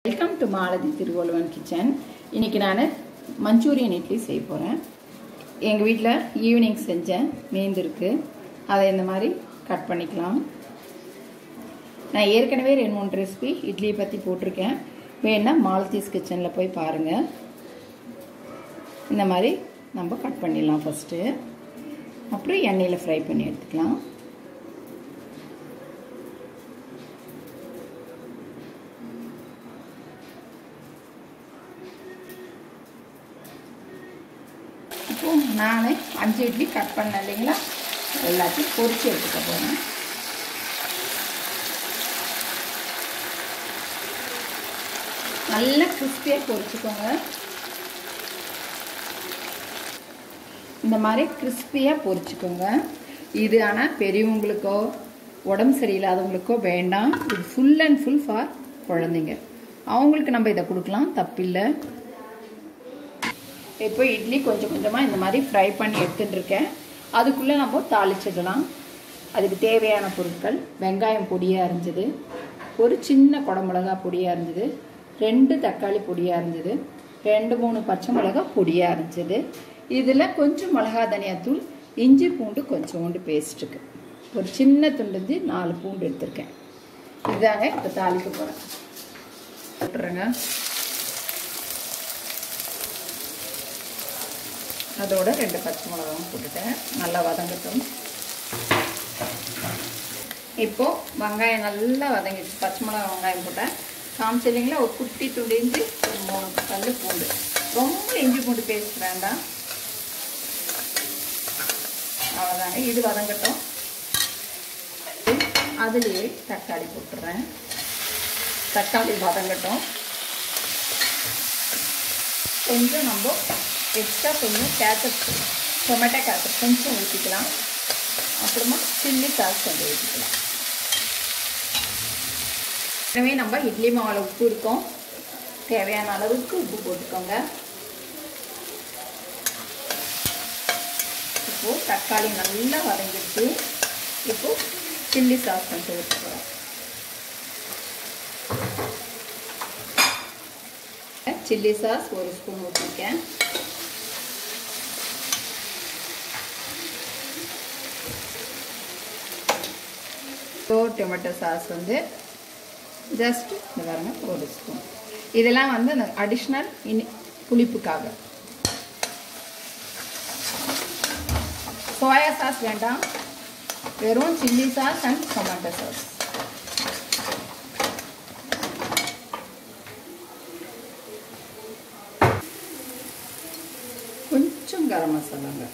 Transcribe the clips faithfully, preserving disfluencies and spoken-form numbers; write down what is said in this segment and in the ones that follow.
Welcome to Malathi Thiruvalluvan kitchen. இன்னைக்கு நான் Manchurian idli செய்ய போகிறேன். எங்கள் வீட்டில் ஈவினிங் செஞ்சேன், மீந்திருக்கு. அதை இந்த மாதிரி கட் பண்ணிக்கலாம். நான் ஏற்கனவே ரெண்டு மூணு ரெசிபி இட்லியை பற்றி போட்டிருக்கேன். வேணா மாலதிஸ் கிச்சனில் போய் பாருங்கள். இந்த மாதிரி நம்ம கட் பண்ணிடலாம் ஃபஸ்ட்டு. அப்புறம் எண்ணெயில் ஃப்ரை பண்ணி எடுத்துக்கலாம். இப்போ நான் அஞ்சு இட்லி கட் பண்ணேன் இல்லைங்களா, எல்லாத்தையும் பொரிச்சு எடுத்துக்க போகிறேன். நல்லா கிறிஸ்பியாக பொரிச்சுக்கோங்க. இந்த மாதிரி கிறிஸ்பியாக பொரிச்சுக்கோங்க. இது ஆனால் பெரியவங்களுக்கோ உடம்பு சரியில்லாதவங்களுக்கோ வேண்டாம். இது ஃபுல் அண்ட் ஃபுல் ஃபார் குழந்தைங்க. அவங்களுக்கு நம்ம இதை கொடுக்கலாம், தப்பில்லை. இப்போ இட்லி கொஞ்சம் கொஞ்சமாக இந்த மாதிரி ஃப்ரை பண்ணி எடுத்துகிட்டு இருக்கேன். அதுக்குள்ளே நம்ம தாளிச்சிடலாம். அதுக்கு தேவையான பொருட்கள்: வெங்காயம் பொடியாக அரிஞ்சது, ஒரு சின்ன குடமிளகா பொடியாக அரிஞ்சது, ரெண்டு தக்காளி பொடியாக அரிஞ்சது, ரெண்டு மூணு பச்சை மிளகா பொடியாக அரிஞ்சது. இதில் கொஞ்சம் மிளகா தனியாத்தூள், இஞ்சி பூண்டு கொஞ்சோண்டு பேஸ்ட்டுக்கு, ஒரு சின்ன துண்டு நாலு பூண்டு எடுத்துருக்கேன். இதுதாங்க இப்போ தாளிக்க போகிறேன். போட்டுறேங்க. அதோட ரெண்டு பச்சை மிளகாவும் போட்டுட்டேன். நல்லா வதங்கட்டும். இப்போ வெங்காயம் நல்லா வதங்கிடுச்சு. பச்சை மிளகா வெங்காயம் போட்டேன். காமிச்சு இல்லைங்களா, ஒரு குட்டி துண்டு இஞ்சி, ஒரு மூணு பல்லு பூண்டு. ரொம்ப இஞ்சி பூண்டு பேஸ்ட் வேண்டாம். அவ்வளோதாங்க. இது வதங்கட்டும். அதுலேயே தக்காளி போட்டுறேன். தக்காளி வதங்கட்டும். கொஞ்சம் நம்ம எக்ஸ்ட்ரா கொஞ்சம் கேச்சப், டொமேட்டோ கேச்சப் கொஞ்சம் ஊற்றிக்கலாம். அப்புறமா சில்லி சாஸ் கொஞ்சம் ஊற்றிக்கலாம். எனவே நம்ம இட்லி மாவில் உப்பு இருக்கும், தேவையான அளவுக்கு உப்பு போட்டுக்கோங்க. இப்போது தக்காளி நல்லா வதங்கிடுச்சு. இப்போது சில்லி சாஸ் கொஞ்சம் ஊற்றிக்கலாம். சில்லி சாஸ் ஒரு ஸ்பூன் ஊற்றிருக்கேன். டொமேட்டோ சாஸ் வந்து ஜஸ்ட் இந்த பாருங்க ஒரு ஸ்பூன். இதெல்லாம் வந்து அந்த அடிஷ்னல் இனி புளிப்புக்காக. சோயா சாஸ் வேண்டாம், வெறும் chilli sauce and tomato sauce. கொஞ்சம் கரம் மசாலாங்க,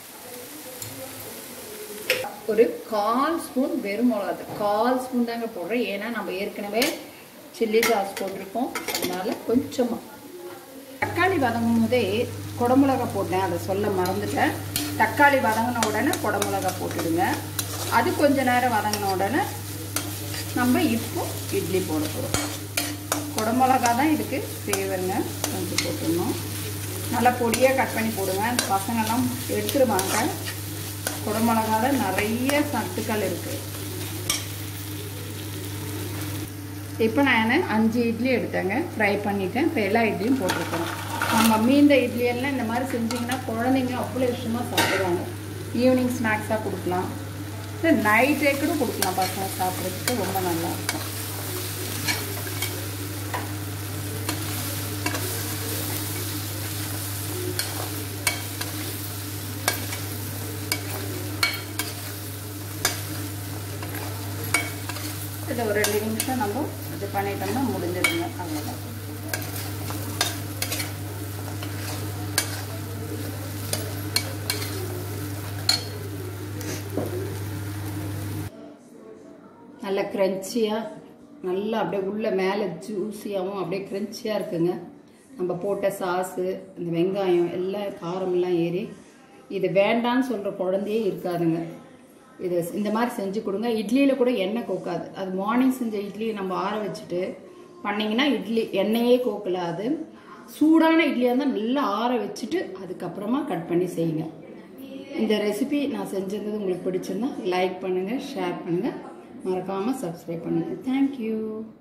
ஒரு கால் ஸ்பூன் வெறும் மிளகாய், கால் ஸ்பூன் தாங்க போடுறேன். ஏன்னா நம்ம ஏற்கனவே சில்லி சாஸ் போட்டிருக்கோம், அதனால கொஞ்சமாக. தக்காளி வதங்கும் போதே குடமிளகா போட்டேன், அதை சொல்ல மறந்துட்டேன். தக்காளி வதங்கின உடனே குடமிளகா போட்டுடுங்க. அது கொஞ்ச நேரம் வதங்கின உடனே நம்ம இப்போ இட்லி போட போகிறோம். குடமிளகா தான் இதுக்கு ஃபேவருங்க. கொஞ்சம் போட்டுடணும். நல்லா பொடியாக கட் பண்ணி போடுங்க. அந்த பசங்கள்லாம் எடுத்துருவாங்க. குடமிளகால நிறைய சத்துக்கள் இருக்குது. இப்போ நான் அஞ்சு இட்லி எடுத்தேங்க, ஃப்ரை பண்ணிட்டேன். இப்போ எல்லா இட்லியும் போட்டிருக்கேன். நம்ம மீந்த இட்லியெல்லாம் இந்த மாதிரி செஞ்சிங்கன்னா குழந்தைங்க அவ்வளோ விஷயமாக சாப்பிடுவாங்க. ஈவினிங் ஸ்நாக்ஸாக கொடுக்கலாம், இல்லை நைட்டே கூட கொடுக்கலாம். பசங்க சாப்பிட்றதுக்கு ரொம்ப நல்லாயிருக்கும். இதை ஒரு ரெண்டு நிமிஷம் நம்ம இது பண்ணிட்டோம்னா முடிஞ்சிடுங்க. அவ்வளோதான். நல்லா க்ரன்ச்சியாக, நல்லா அப்படியே உள்ள மேலே ஜூஸியாகவும் அப்படியே க்ரன்ச்சியாக இருக்குங்க. நம்ம போட்ட சாஸு, இந்த வெங்காயம் எல்லாம் காரமெல்லாம் ஏறி, இது வேண்டான்னு சொல்கிற குழந்தையே இருக்காதுங்க. இது இந்த மாதிரி செஞ்சு கொடுங்க. இட்லியில் கூட எண்ணெய் கோக்காது. அது மார்னிங் செஞ்ச இட்லியை நம்ம ஆற வச்சுட்டு பண்ணிங்கன்னா இட்லி எண்ணெயே கோக்கலாது. சூடான இட்லியாக இருந்தால் நல்லா ஆற வச்சுட்டு அதுக்கப்புறமா கட் பண்ணி செய்யுங்க. இந்த ரெசிபி நான் செஞ்சது உங்களுக்கு பிடிச்சிருந்தா லைக் பண்ணுங்கள், ஷேர் பண்ணுங்கள், மறக்காமல் சப்ஸ்கிரைப் பண்ணுங்கள். தேங்க்யூ.